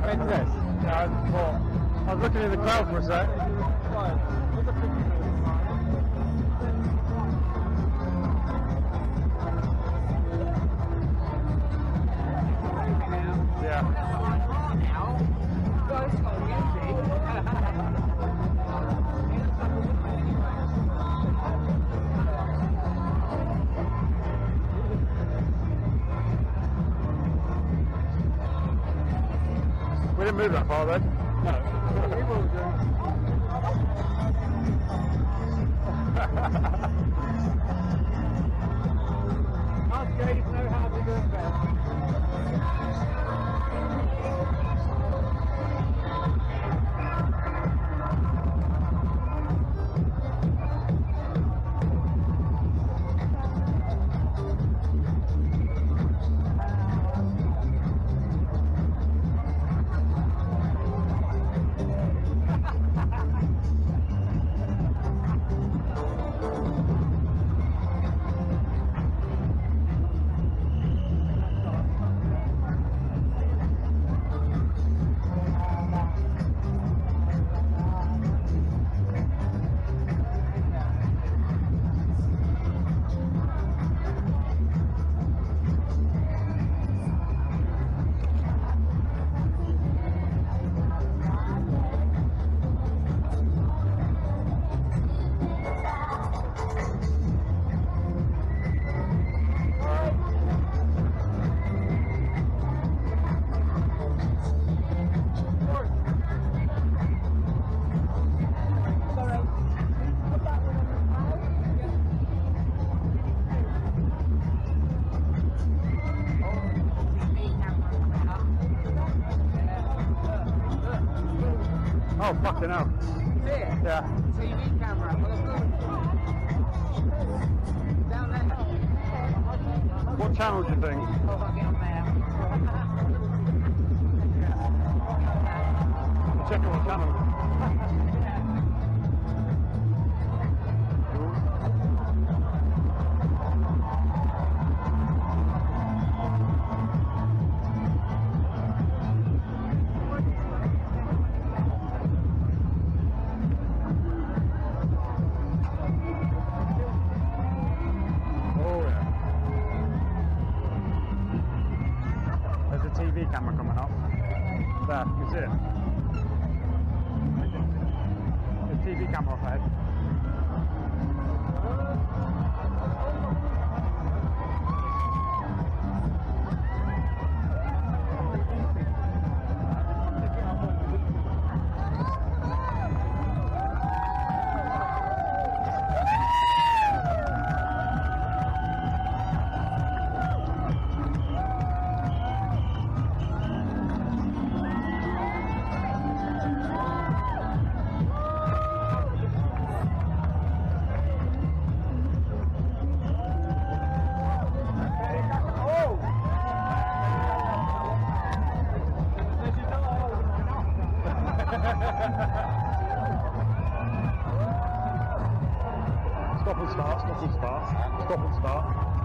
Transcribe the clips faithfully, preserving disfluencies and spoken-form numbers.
When's this? Yeah, I, well, I was looking in the crowd for a sec. Yeah. We didn't move that far then. No. Us gays know how to do it best. Oh, fucking hell. See it? Yeah. T V camera. Down there. What channel do you think? Oh, fucking on there. Check on the channel. T V camera coming up. There, you see it? The T V camera up ahead. Stop and start, stop and start, stop and start.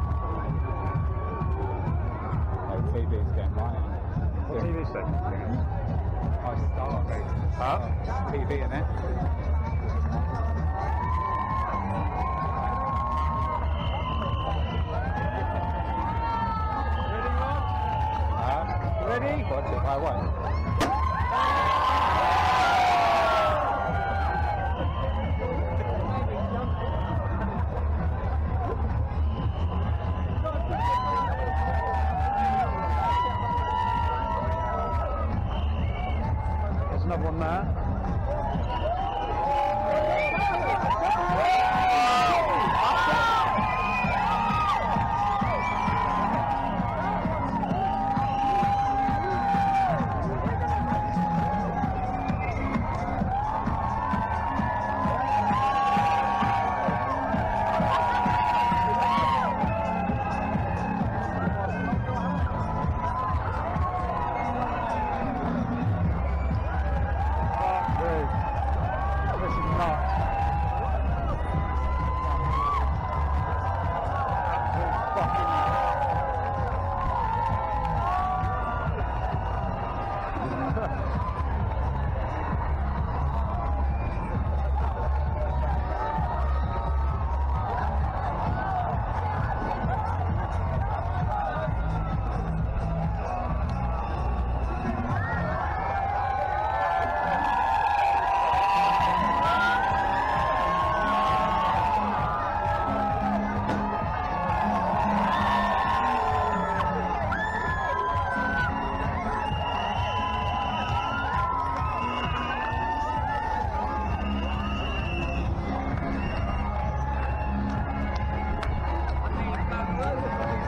Oh, T V's getting mine. What T V thing? I start, basically. Huh? T V, innit? Ready, Rod? Ready? Watch it, I won't. Another one there.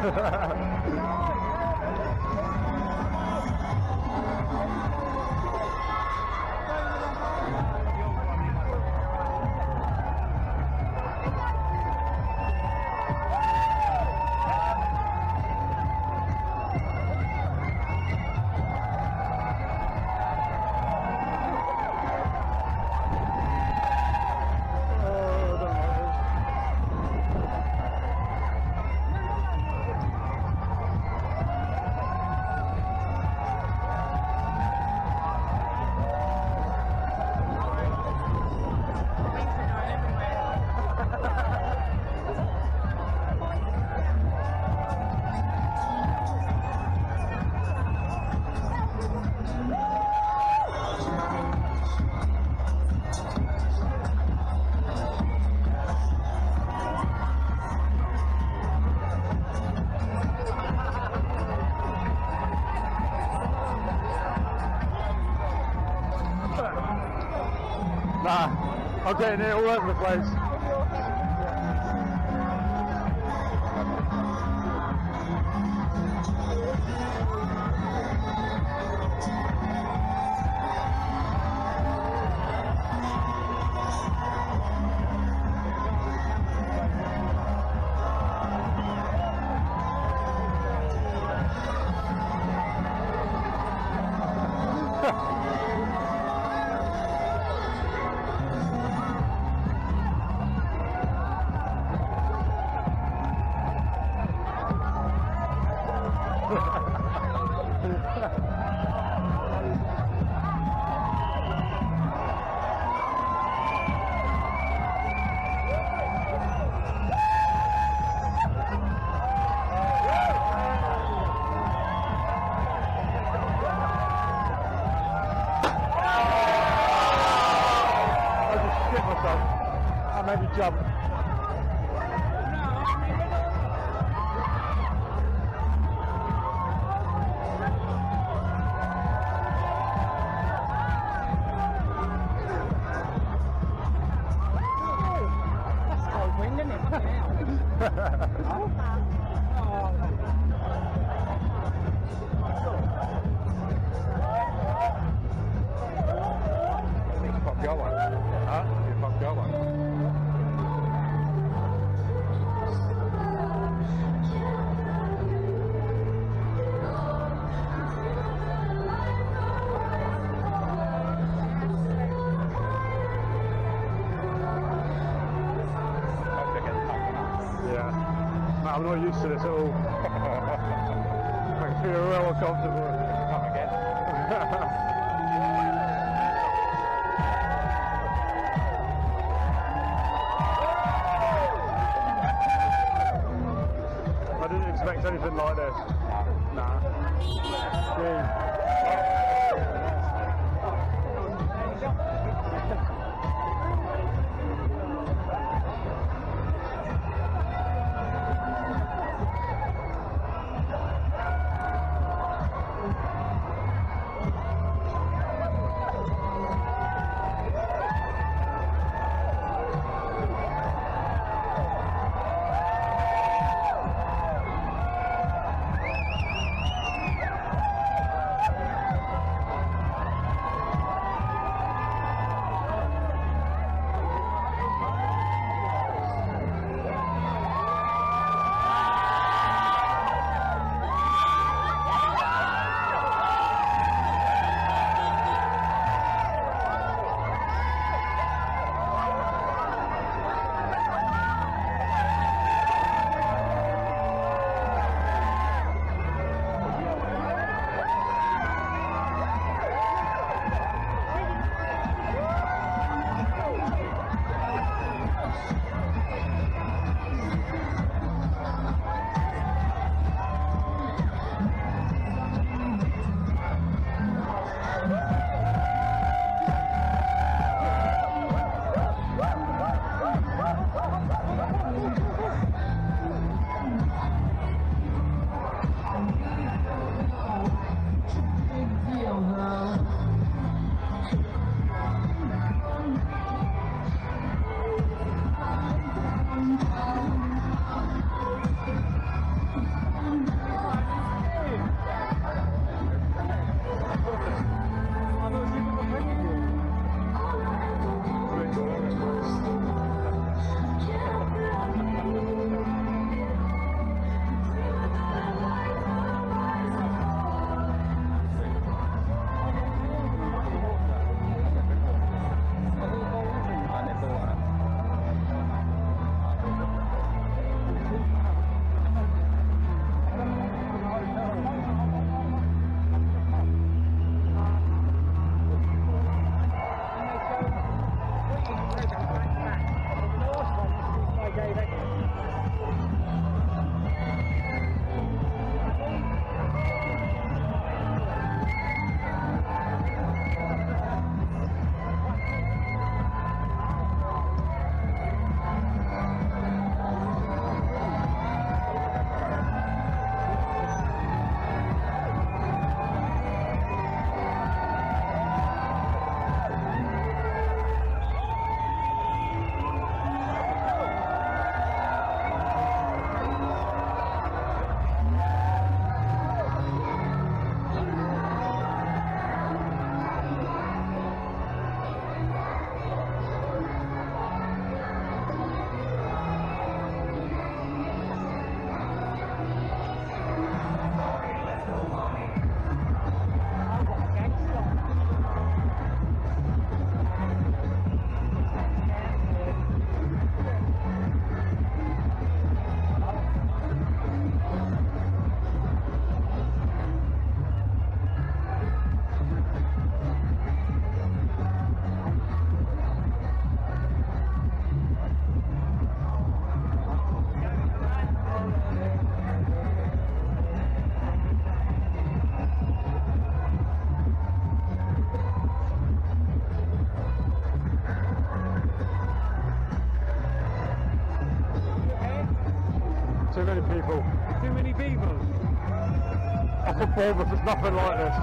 Nah, I'm getting it all over the place. Maybe jump. That's cold wind, isn't it? Pop your one. Huh? You pop your one. I'm not used to this at all. I feel real uncomfortable. Come again. I didn't expect anything like this. Nah. Yeah. Off of Bournemouth, there's nothing like this.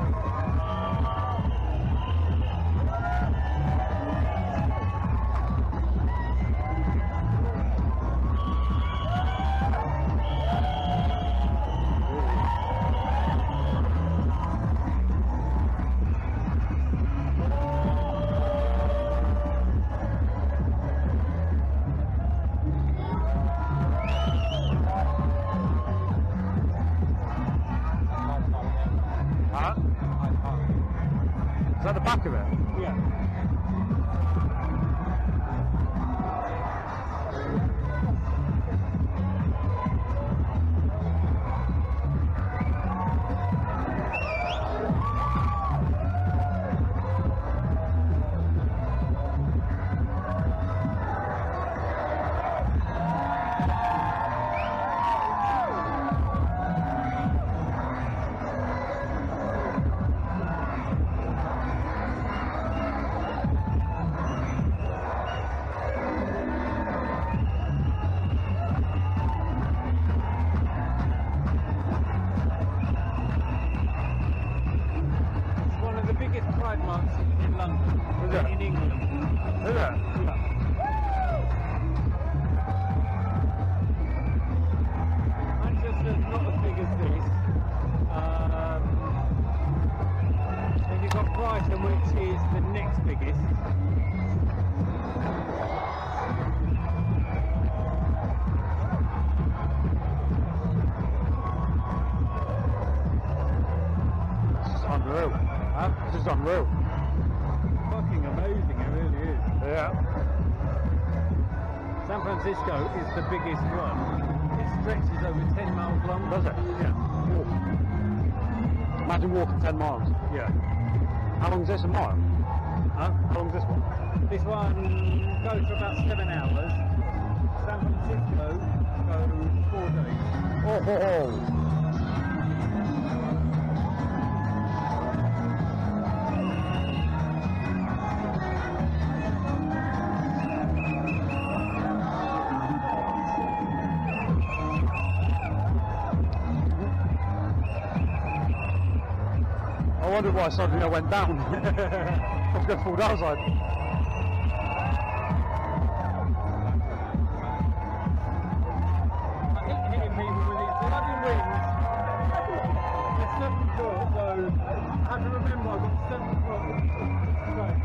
Is that the back of it? Yeah. Pride marks in London, Is it? in England. Is it? Yeah. Manchester's not as big as this. Um, and you've got Brighton, which is the next biggest. This is unreal. Huh? This is unreal. Fucking amazing, it really is. Yeah. San Francisco is the biggest one. It stretches over ten miles long. Does it? Yeah. Imagine walking ten miles. Yeah. How long is this? A mile? Huh? How long is this one? This one goes for about seven hours. San Francisco goes four days. Oh, oh, oh. I wondered why suddenly I went down. I was going to fall downside. I hate hitting people with these bloody wings. They're seven foot, so I have to remember I've got seven foot. Right.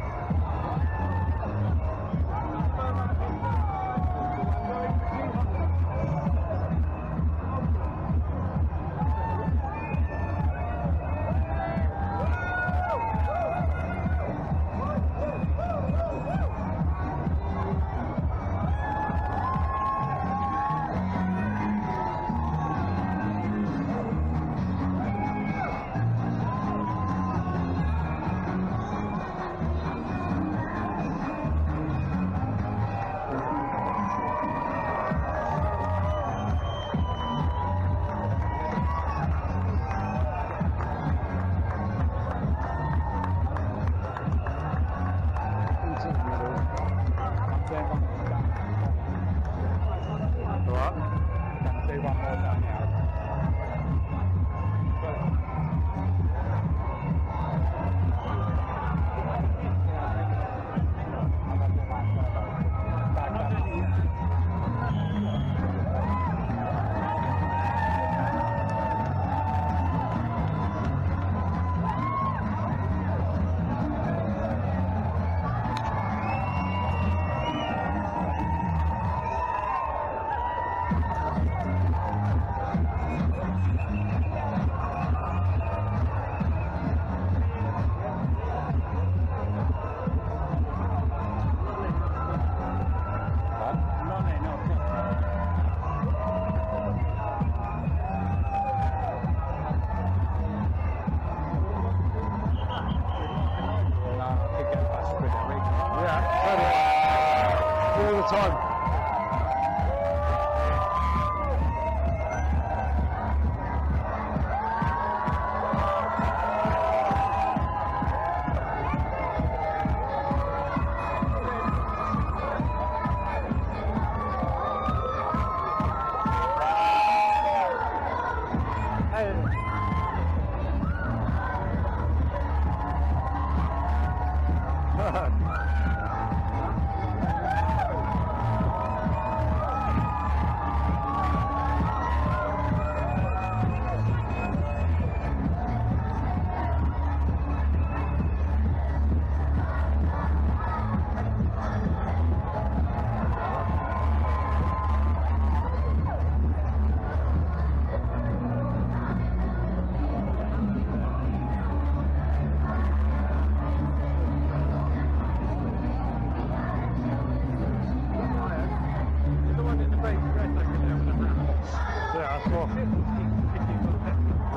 All the time. Hey.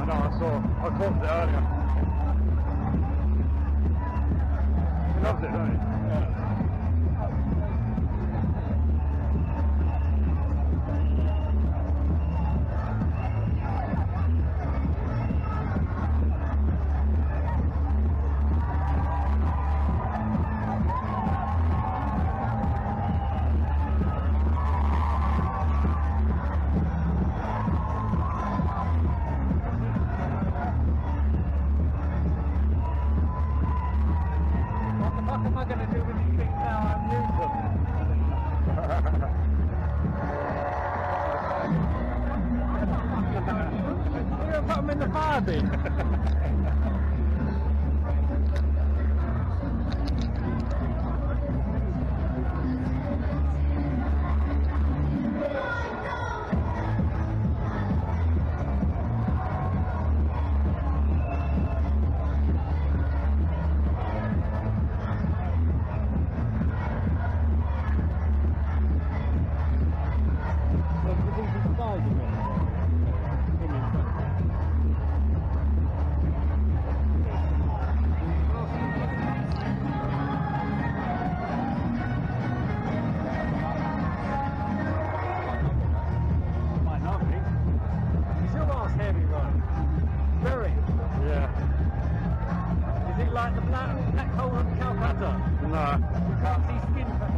I know, I saw. I caught it earlier. He loves it, doesn't he? Yeah. What am I going to do with these things now I've used them? You're going to put them in the fire bin? Like the black, black hole of Calcutta. No. You can't see skin for